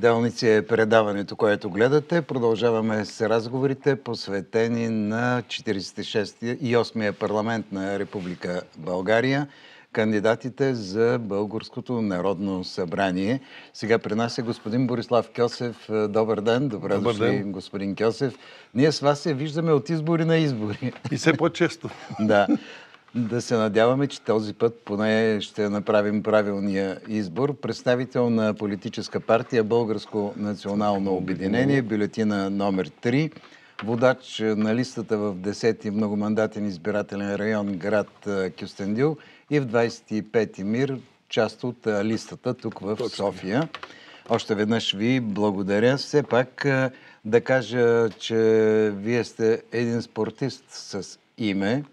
Делници е предаването, което гледате. Продължаваме с разговорите, посветени на 46-я и 8-я парламент на Република България, кандидатите за Българското народно събрание. Сега при нас е господин Борислав Кьосев. Добър ден, добре дошли, господин Кьосев. Ние с вас се виждаме от избори на избори. И все по-често. Да. Да се надяваме, че този път поне ще направим правилния избор. Представител на политическа партия Българско национално обединение, бюлетина номер 3, водач на листата в 10-ти многомандатен избирателен район град Кюстендил и в 25-ти МИР, част от листата тук в София. Още веднъж ви благодаря. Все пак да кажа, че вие сте един спортист с име,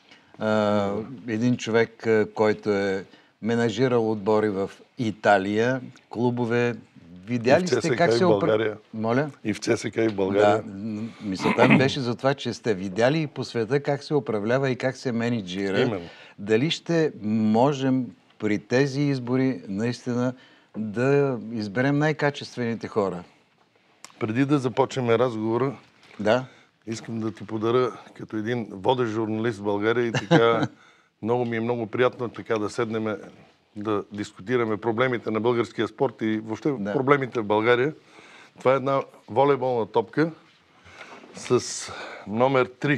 един човек, който е менажирал отбори в Италия, клубове. Видяли сте как се управлява? Моля? И в ЦСКА и в България. Да, мисълта ми беше за това, че сте видяли и по света как се управлява и как се менеджира. Именно. Дали ще можем при тези избори наистина да изберем най-качествените хора? Преди да започнем разговора, да, искам да ти подаря като един водещ журналист в България и така много ми е много приятно така да седнем да дискутираме проблемите на българския спорт и въобще проблемите в България. Това е една волейболна топка с номер 3.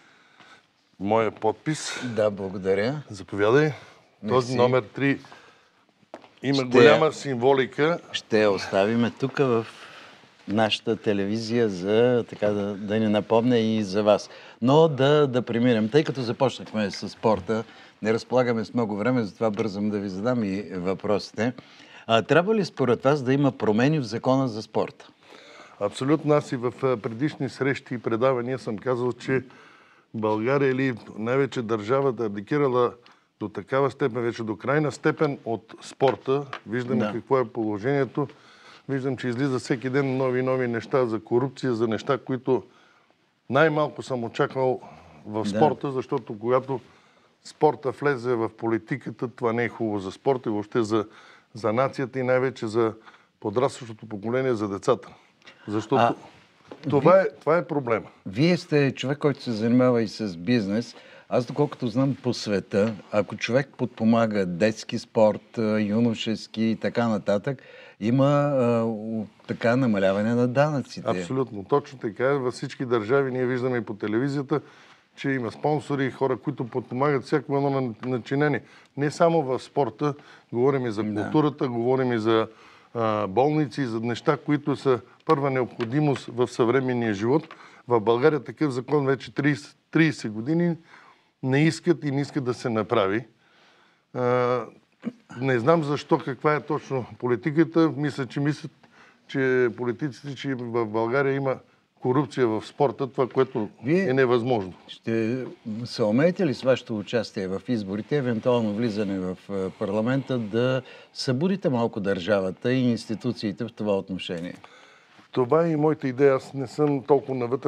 Моя подпис. Да, благодаря. Заповядай. Този номер 3 има голяма символика. Ще я оставим тук в нашата телевизия, за така да ни напомня и за вас. Но да преминем, тъй като започнахме с спорта, не разполагаме с много време, затова бързам да ви задам и въпросите. Трябва ли според вас да има промени в закона за спорта? Абсолютно. Аз и в предишни срещи и предавания съм казал, че България или най-вече държавата абдикирала до такава степен, вече до крайна степен от спорта. Виждаме какво е положението. Виждам, че излиза всеки ден нови и нови неща за корупция, за неща, които най-малко съм очаквал в спорта, защото когато спорта влезе в политиката, това не е хубаво за спорта и въобще за нацията и най-вече за подрастващото поколение, за децата. Защото това е проблема. Вие сте човек, който се занимава и с бизнес. Аз, доколкото знам по света, ако човек подпомага детски спорт, юношески и така нататък, има така намаляване на данъците. Абсолютно. Точно така. Във всички държави ние виждаме и по телевизията, че има спонсори и хора, които подпомагат всяко едно начинение. Не само в спорта, говорим и за културата, говорим и за болници, за неща, които са първа необходимост в съвременния живот. В България такъв закон вече 30 години не искат и не искат да се направи. Не знам защо, каква е точно политиката. Мисля, че политиците, че в България има корупция в спорта, това, което е невъзможно. Ще се умеете ли с вашето участие в изборите, евентуално влизане в парламента, да събудите малко държавата и институциите в това отношение? Това е и моята идея. Аз не съм толкова навътре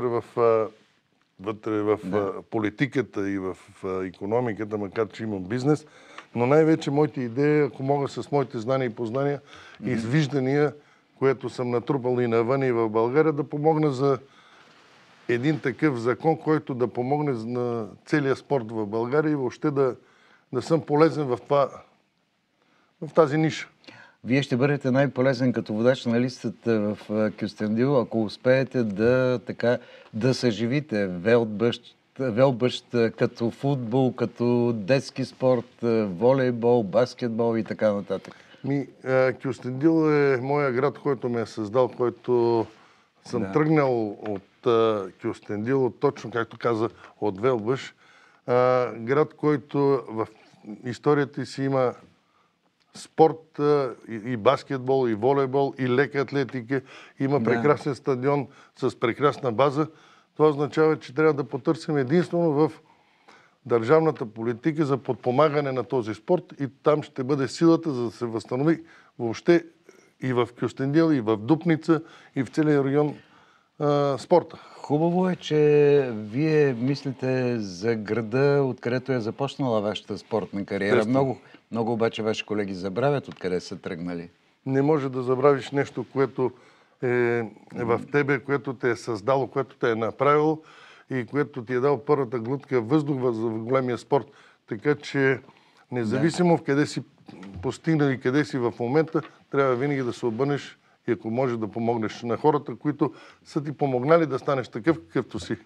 в политиката и в икономиката, макар че имам бизнес, но най-вече моите идеи, ако мога с моите знания и познания и виждания, което съм натрупал и навън и в България, да помогна за един такъв закон, който да помогне на целия спорт в България и въобще да съм полезен в тази ниша. Вие ще бъдете най-полезен като водач на листата в Кюстендил, ако успеете да съживите велбъщ като футбол, като детски спорт, волейбол, баскетбол и така нататък. Кюстендил е моя град, който ме е създал, който съм тръгнал от Кюстендил, точно както каза, от Велбъш. Град, който в историята си има спорт, и баскетбол, и волейбол, и лека атлетика. Има прекрасен стадион с прекрасна база. Това означава, че трябва да потърсим единствено в държавната политика за подпомагане на този спорт и там ще бъде силата, за да се възстанови въобще и в Кюстендил, и в Дупница, и в целия район спорта. Хубаво е, че вие мислите за града, откъдето е започнала вашата спортна кариера. Много обаче ваши колеги забравят откъде са тръгнали. не може да забравиш нещо, което е в тебе, което те е създало, което те е направило и което ти е дал първата глътка въздух в големия спорт. Така че, независимо в къде си постигнал и къде си в момента, трябва винаги да се обърнеш и ако можеш да помогнеш на хората, които са ти помогнали да станеш такъв, какъвто си.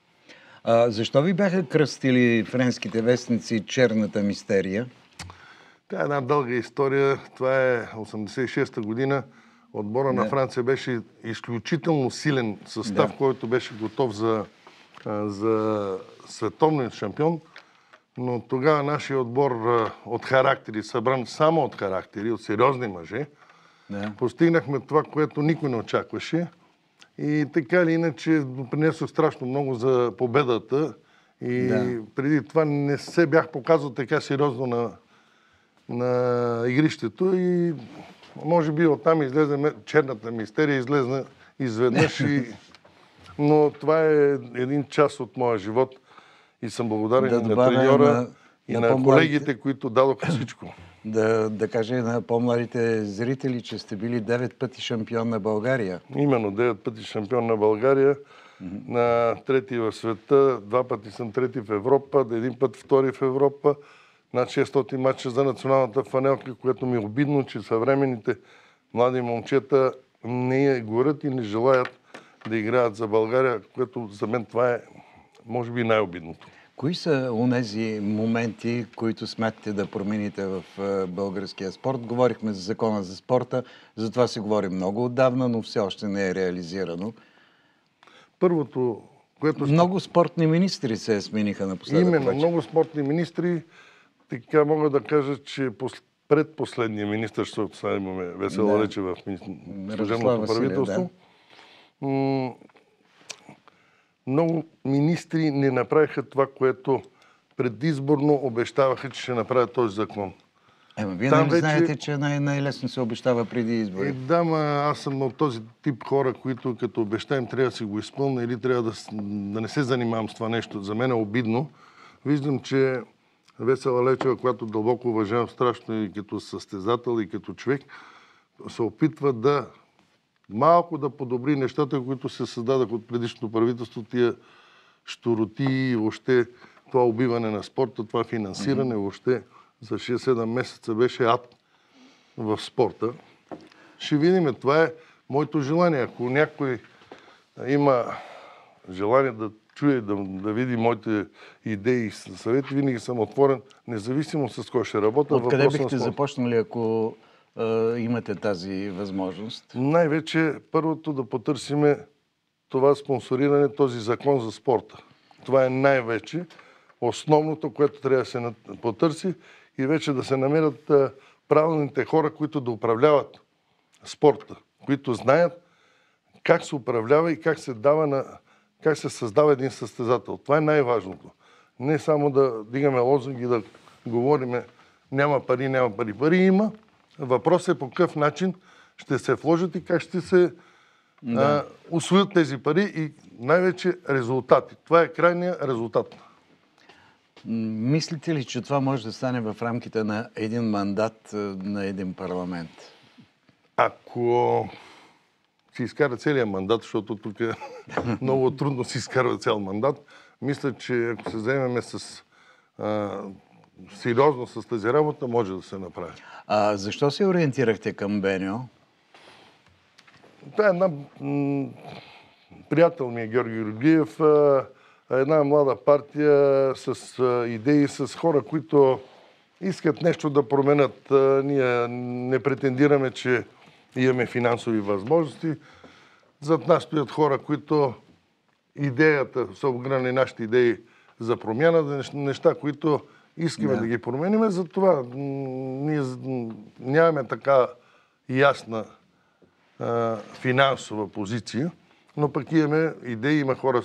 Защо ви бяха кръстили френските вестници черната мистерия? Това е една дълга история. Това е 86-та година. Отбора на Франция беше изключително силен състав, който беше готов за световен шампион. Но тогава нашия отбор от характери, събран само от характери, от сериозни мъже, постигнахме това, което никой не очакваше. И така или иначе допринесох страшно много за победата. И преди това не се бях показал така сериозно на игрището. И може би оттам излезе черната мистерия, излезна изведнъж. Но това е един част от моя живот. И съм благодарен на треньора и на колегите, които дадоха всичко. Да кажа и на по-младите зрители, че сте били 9 пъти шампион на България. Именно 9 пъти шампион на България. На трети в света, 2 пъти съм трети в Европа, 1 път втори в Европа. Над 600 матча за националната фанелка, което ми е обидно, че съвременните млади момчета не я горят и не желаят да играят за България, което за мен това е, може би, най-обидното. Кои са онези моменти, които смятате да промените в българския спорт? Говорихме за закона за спорта, за това се говори много отдавна, но все още не е реализирано. Първото, което... Много спортни министри се смениха напоследък. Именно, много спортни министри. Така мога да кажа, че предпоследния министър, защото сега имаме Весела Лечева в служебното правителство, много министри не направиха това, което предизборно обещаваха, че ще направят този закон. Вие не знаете, че най-лесно се обещава преди избори. Да, аз съм от този тип хора, които като обещаем трябва да си го изпълня или трябва да не се занимавам с това нещо. За мен е обидно. Виждам, че Весела Лечева, която дълбоко уважавам страшно и като състезател, и като човек, се опитва малко да подобри нещата, които се създадах от предишното правителство, тия щуроти, въобще това убиване на спорта, това финансиране, въобще за 6-7 месеца беше ад в спорта. Ще видим, това е моето желание. Ако някой има желание да чуе, да види моите идеи и съвети, винаги съм отворен, независимо с кой ще работя. Откъде бихте започнали, ако имате тази възможност? Най-вече първото да потърсиме това спонсориране, този закон за спорта. Това е най-вече основното, което трябва да се потърси и вече да се намерят правилните хора, които да управляват спорта, които знаят как се управлява и как се създава един състезател. Това е най-важното. Не само да дигаме лозунги, да говориме няма пари, няма пари. Пари има. Въпросът е по какъв начин ще се вложат и как ще се усвоят тези пари и най-вече резултати. Това е крайният резултат. Мислите ли, че това може да стане в рамките на един мандат на един парламент? Ако си изкара целият мандат, защото тук много трудно си изкарва цял мандат, мисля, че ако се заемеме сериозно с тази работа, може да се направи. Защо се ориентирахте към БНО? Това е приятел ми е Георги Георгиев, една млада партия с идеи, с хора, които искат нещо да променят. Ние не претендираме, че имаме финансови възможности. Зад нас стоят хора, които идеята, са огранени нашите идеи за промяна, неща, които искаме да ги променим. Затова ние нямаме така ясна финансова позиция, но пък имаме идеи, има хора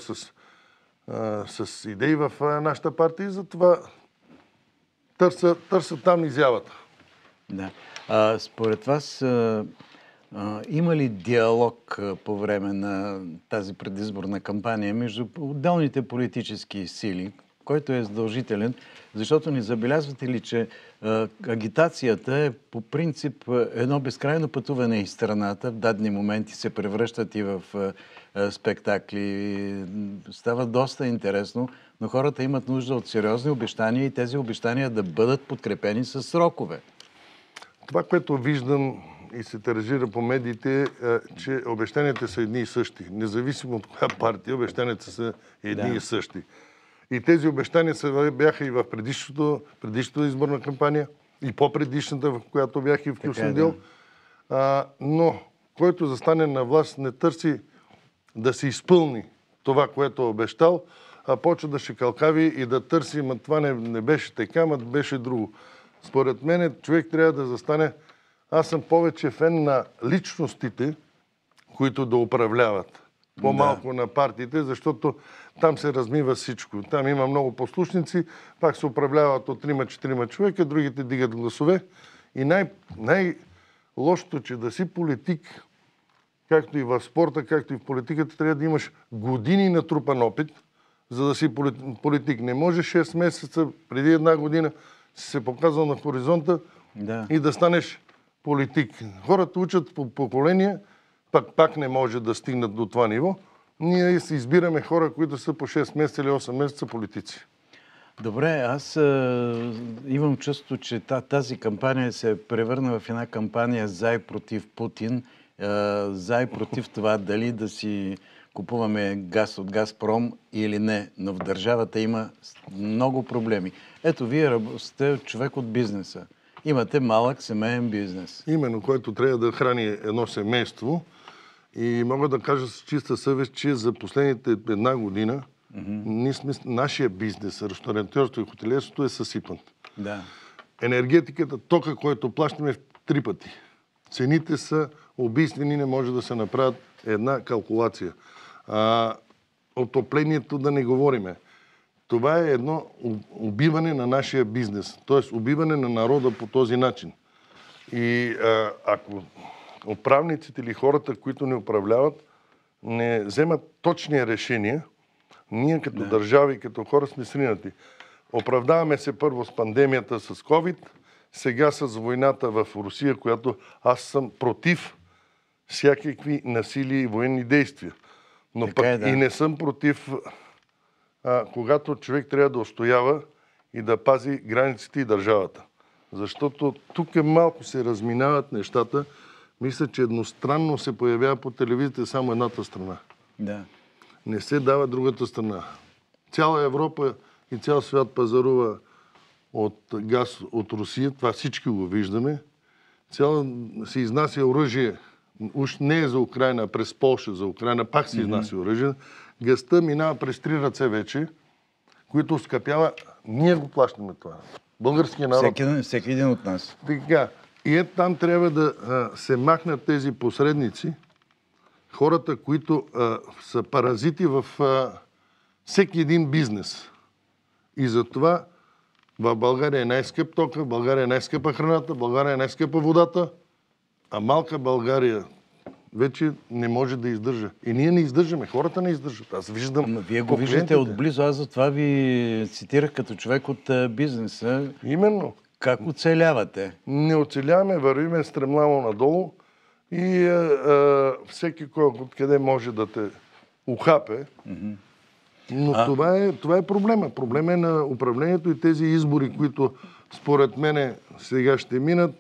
с идеи в нашата партия и затова търсят там изявата. Да. Според вас има ли диалог по време на тази предизборна кампания между отделните политически сили, който е задължителен, защото не забелязвате ли, че агитацията е по принцип едно безкрайно пътуване из страната. В дадени моменти се превръщат и в спектакли. Става доста интересно, но хората имат нужда от сериозни обещания и тези обещания да бъдат подкрепени с срокове. Това, което виждам и се тиражира по медиите, че обещанията са едни и същи. Независимо от коя партия, обещанията са едни и същи. И тези обещания бяха и в предишната изборна кампания, и по-предишната, в която бях и в Кюстендил. Но който застане на власт, не търси да се изпълни това, което е обещал, а почва да шикалкави и да търси, ма това не беше така, ма беше друго. Според мен човек трябва да застане. Аз съм повече фен на личностите, които да управляват. По-малко на партиите, защото там се размива всичко. Там има много послушници, пак се управляват от 3-4 човека, другите дигат гласове. И най-лошото, че да си политик, както и в спорта, както и в политиката, трябва да имаш години натрупан опит, за да си политик. Не може 6 месеца преди една година си се показал на хоризонта и да станеш политик. Хората учат по поколения, пак не може да стигнат до това ниво. Ние си избираме хора, които са по 6 месеца или 8 месеца политици. Добре, аз имам чувство, че тази кампания се превърна в една кампания за и против Путин, за и против това дали да си купуваме газ от Газпром или не. Но в държавата има много проблеми. Ето, вие сте човек от бизнеса. Имате малък семейен бизнес. Именно, който трябва да храни едно семейство. И мога да кажа с чиста съвест, че за последните една година нашия бизнес, ресторантьорство и хотелиерството е съсипан. Да. Енергетиката, тока, който плащаме в 3 пъти. Цените са убийствени, не може да се направят една калкулация. Отоплението да не говориме. Това е едно убиване на нашия бизнес. Т.е. убиване на народа по този начин. И ако управниците или хората, които ни управляват, не вземат точни решения, ние като държава и като хора сме сринати. Оправдаваме се първо с пандемията с COVID, сега с войната в Русия, която аз съм против всякакви насилия и военни действия. Но пък и не съм против, когато човек трябва да устоява и да пази границите и държавата. Защото тук малко се разминават нещата. Мисля, че едностранно се появява по телевизията само едната страна. Да. Не се дава другата страна. Цяла Европа и цял свят пазарува от газ от Русия. Това всички го виждаме. Се изнася оръжие. Уж не е за Украйна, а през Полша за Украйна. Пак се изнася оръжие. Газта минава през 3 ръце вече, които скъпява. Ние го плащаме това. Българския народ. Всеки един от нас. Така. И там трябва да се махнат тези посредници, хората, които са паразити в всеки един бизнес. И затова в България е най-скъп тока, в България е най-скъпа храната, в България е най-скъпа водата, а малка България вече не може да издържа. И ние не издържаме, хората не издържат. Аз виждам. Но вие го виждате отблизо, аз затова ви цитирах като човек от бизнеса. Именно. Как оцелявате? Не оцеляваме, вървиме стремляво надолу и всеки кой откъде може да те ухапе. Но това е проблема. Проблема е на управлението и тези избори, които според мене сега ще минат,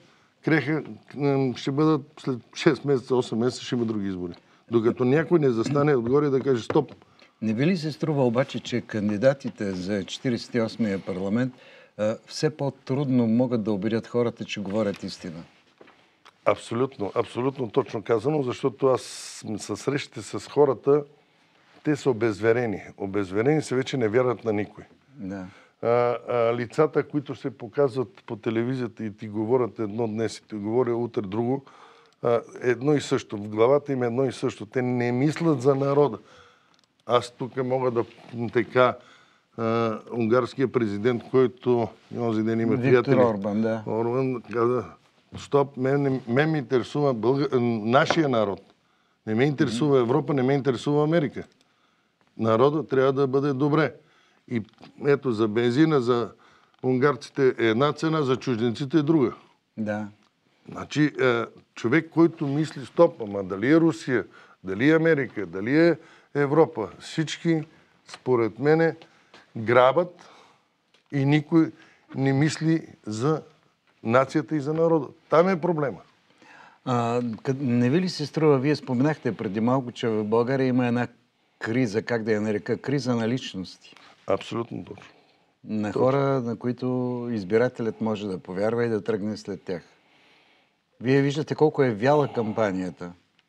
ще бъдат след 6 месеца, 8 месеца ще има други избори. Докато някой не застане отгоре да каже стоп. Не ви ли се струва обаче, че кандидатите за 48-я парламент все по-трудно могат да убедят хората, че говорят истина? Абсолютно, абсолютно точно казано, защото аз със срещите с хората, те са обезверени. Обезверени се вече не вярват на никой. Да. Лицата, които се показват по телевизията и ти говорят едно днес и ти говорят утре друго, едно и също. В главата им е едно и също. Те не мислят за народа. Аз тук мога да унгарския президент, който онзи ден има приятели. Виктор Орбан, да. Орбан каза, стоп, мен ме интересува нашия народ. Не ме интересува Европа, не ме интересува Америка. Народът трябва да бъде добре. И ето за бензина, за унгарците е една цена, за чужденците е друга. Да. Значи, човек, който мисли, стоп, ама дали е Русия, дали е Америка, дали е Европа, всички, според мене, грабят и никой не мисли за нацията и за народа. Там е проблема. Не ви ли се струва, вие споменахте преди малко, че в България има една криза, как да я нарека, криза на личности. Абсолютно точно. На хора, на които избирателят може да повярва и да тръгне след тях. Вие виждате колко е вяла кампанията.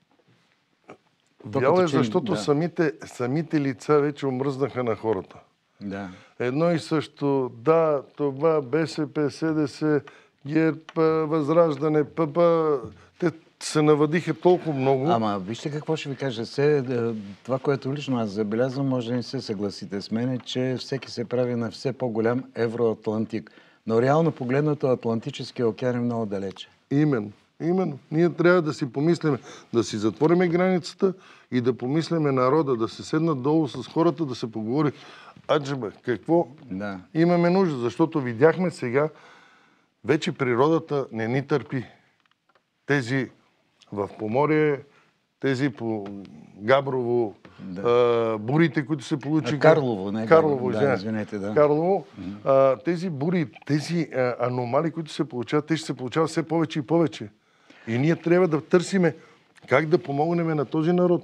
Вяла е, защото самите лица вече омръзнаха на хората. Да. Едно и също, да, това БСП, СДС, ГЕРБ, Възраждане, ПП, те се навадиха толкова много. Ама вижте какво ще ви кажа. Това, което лично аз забелязвам, може да не се съгласите с мен, че всеки се прави на все по-голям евроатлантик. Но реално погледнато Атлантическия океан е много далече. Именно. Ние трябва да си помислиме, да си затвориме границата и да помислиме народа, да се седнат долу с хората, да се поговори. Аджеба, какво имаме нужда? Защото видяхме сега, вече природата не ни търпи. Тези в Поморие, тези по Габрово, бурите, които се получиха. Карлово, извинете, да. Карлово. Тези бури, тези аномалии, които се получават, те ще се получават все повече и повече. И ние трябва да търсиме как да помогнем на този народ.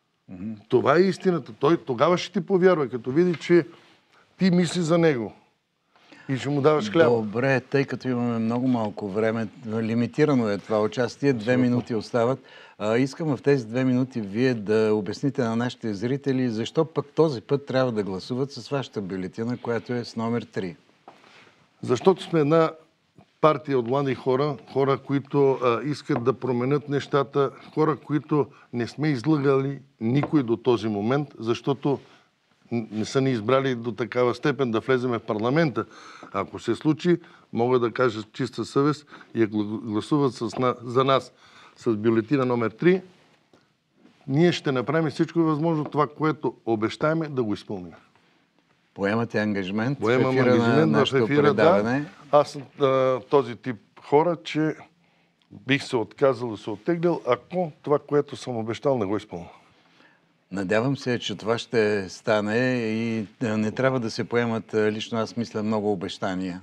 Това е истината. Той тогава ще ти повярва, като види, че ти мисли за него. И ще му даваш хляба. Добре, тъй като имаме много малко време, лимитирано е това участие, 2 минути остават. Искам в тези 2 минути вие да обясните на нашите зрители, защо пък този път трябва да гласуват с вашата бюлетина, която е с номер 3. Защото сме една партия от млади хора, които искат да променят нещата, хора, които не сме излъгали никой до този момент, защото не са ни избрали до такава степен да влеземе в парламента. Ако се случи, мога да кажа чиста съвест и гласуват за нас с бюлетина номер 3, ние ще направим всичко възможно това, което обещаеме, да го изпълним. Поемате ангажимент в ефира на нашето предаване. Да. Аз съм този тип хора, че бих се отказал да се оттеглял, ако това, което съм обещал, не го изпълня. Надявам се, че това ще стане и не трябва да се поемат, лично аз мисля, много обещания.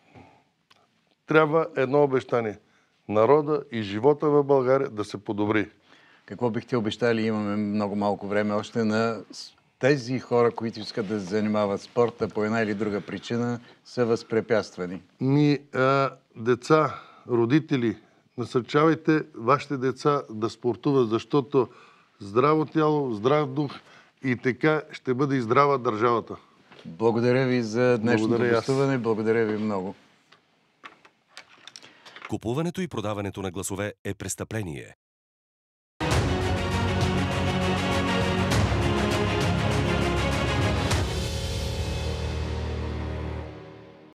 Трябва едно обещание. Народа и живота в България да се подобри. Какво бихте обещали? Имаме много малко време още на тези хора, които искат да се занимават спорта по една или друга причина, са възпрепятствани. Деца, родители, насърчавайте вашите деца да спортуват, защото здраво тяло, здрав дух и така ще бъде и здрава държавата. Благодаря ви за днешното гостуване. Благодаря ви много. Купуването и продаването на гласове е престъпление.